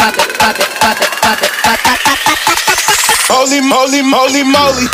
Holy moly, moly, moly.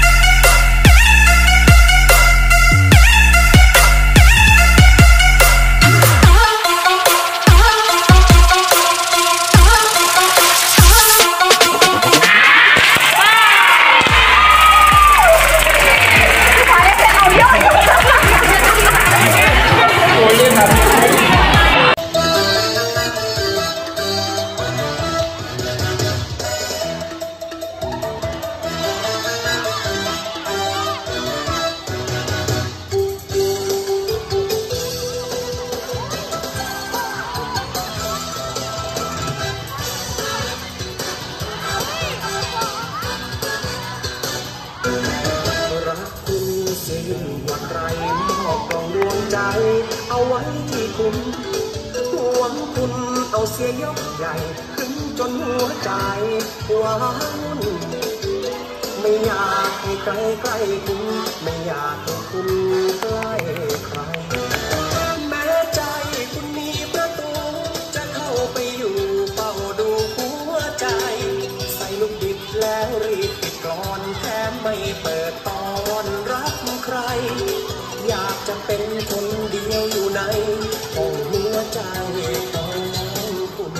เอาไว้ที่คุณห่วงคุณเอาเสียยกใหญ่ถึงจนหัวใจว้าวุ่นไม่อยากให้ใครใกล้คุณไม่อยากให้คุณใกล้ใครแม้ใจคุณมีประตูจะเข้าไปอยู่เฝ้าดูหัวใจใส่ลูกบิดแล้วรีบปิดกลอนแถมไม่เปิดตอนรับใครอยากจะเป็นคนเดียวอยู่ในห้องหัวใจของคุณ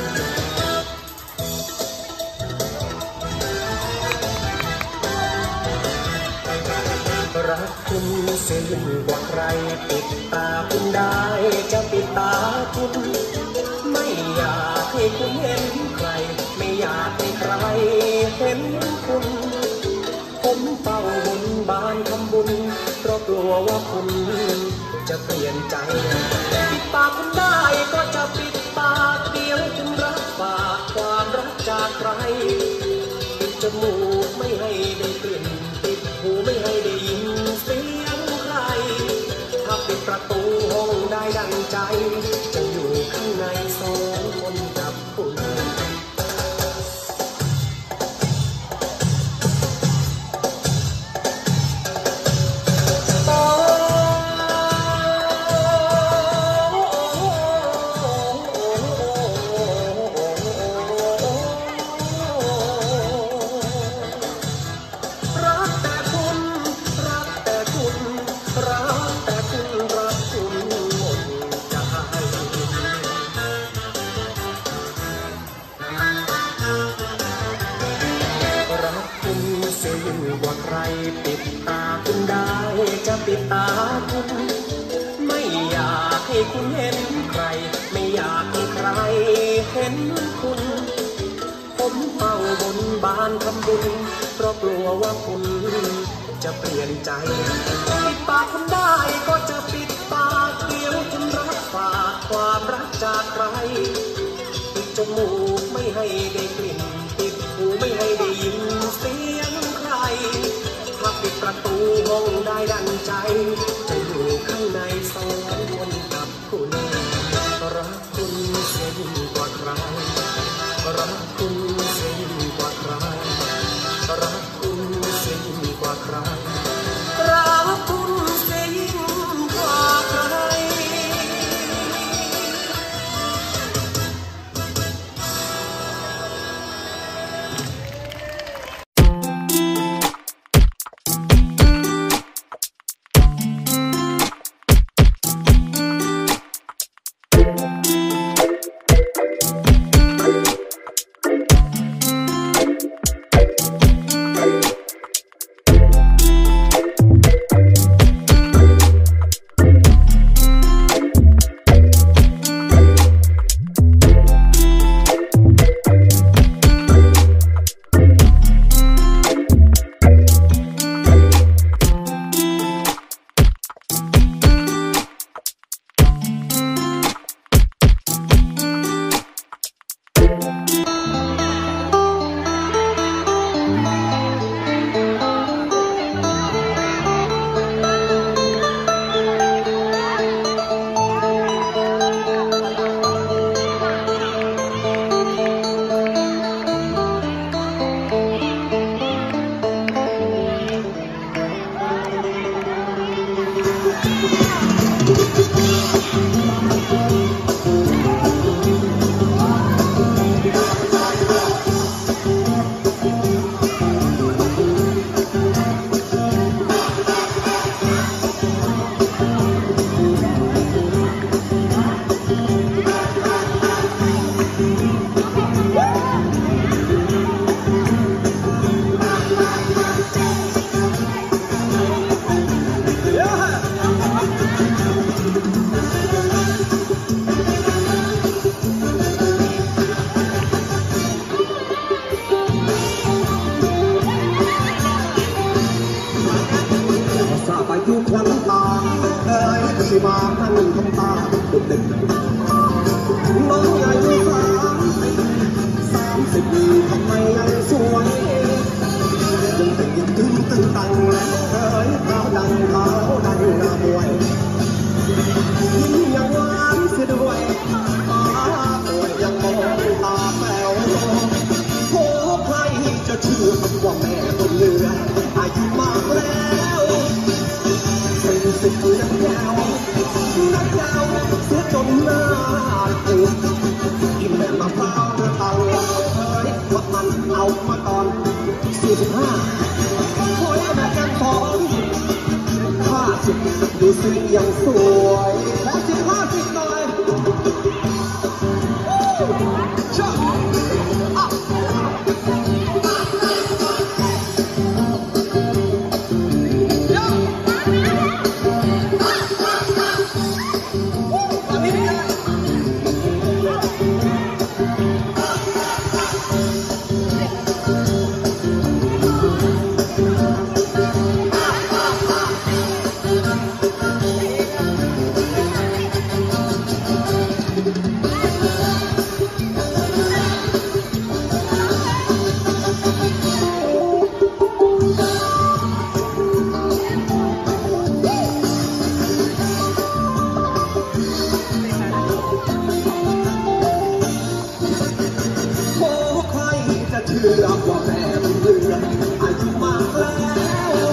รักคุณเสียยิ่งกว่าใครปิดตาคุณได้จะปิดตาคุณไม่อยากให้คุณเห็นใครไม่อยากให้ใครเห็นคุณผมเฝ้าบนบานทำบุญเพราะกลัวว่าคุณจะเปลี่ยนใจปิดปากคุณได้ก็จะปิดปากเดียวคุณรับฝากความรักจากใครปิดจมูกไม่ให้ได้กลิ่นปิดหูไม่ให้ได้ยินเสียงใครถ้าปิดประตูห้องได้ดังใจจะอยู่ข้างในสองคนกับคุณปิดตาคุณได้จะปิดตาคุณไม่อยากให้คุณเห็นใครไม่อยากให้ใครเห็นคุณผมเฝ้าบนบานทำบุญเพราะกลัวว่าคุณจะเปลี่ยนใจปิดปากคุณได้ก็จะปิดปากเดียวคุณรับฝากความรักจากใครปิดจมูกไม่ให้ได้กลิ่นปิดหูไม่ให้ได้ยินเสียงใครถ้าปิดประตูห้องได้ดังใจจะอยู่ข้างในสองคนกับคุณรักคุณเสียยิ่งกว่าใครรักคุณเสียยิ่งกว่าใครรักคุณเสียยิ่งกว่าใครรักคุณเสียยิ่งกว่าใคร Holy ที่มานั่งทำตาดึกน้องอายุ30 ปีทำไมยังสวยยังเป็นยังตึงตังและเอ้ยเท้าดังหน้ามวยยิ้มยังหวานเสียด้วยตาสวยยังมองตาแป๋วโอ้ใครจะเชื่อว่าแม่คนเหนืออายุมากแล้ว40 นักยาวเสียจนหน้าติดกินแม่มะพร้าวเต่าเอ้ยวัดมันเอามาตอน45โอ้ยแม่กันทอง50ดูสิยังสวยและ50หน่อยว่าแม่เป็นเรืออายุมากแล้ว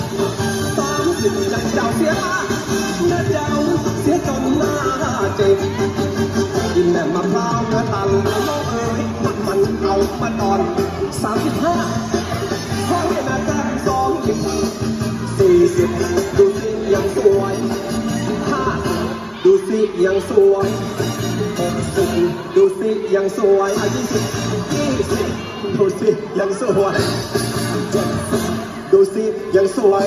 30ยังเจ้าเสียมาและเจ้าเสียจนหน้าเจ็บกินแม่มะพร้าวเนื้อตันน้องเอ๋ยมันเอามาตอน35ขอให้แม่กัน2 ปี40ดูสิยังสวย50ดูสิยังสวย60ดูสิยังสวยอายุ20ดูสิยังสวยดูสิยังสวย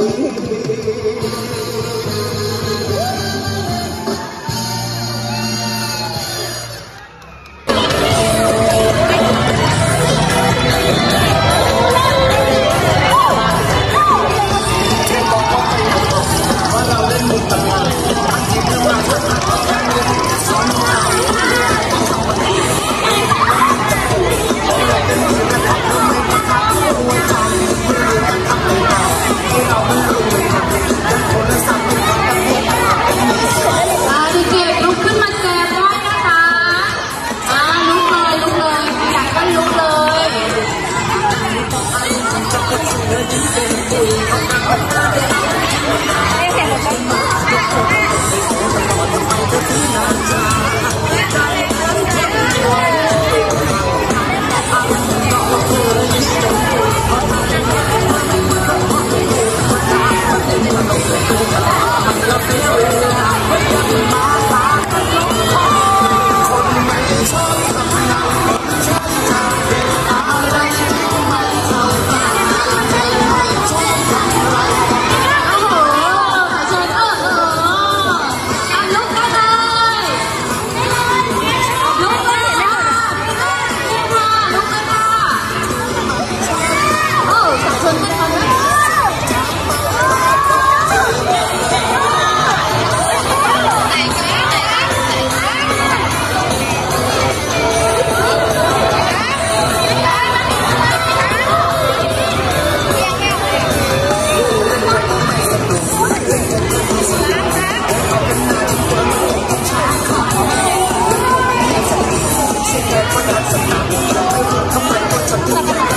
ทำไมคนฉัน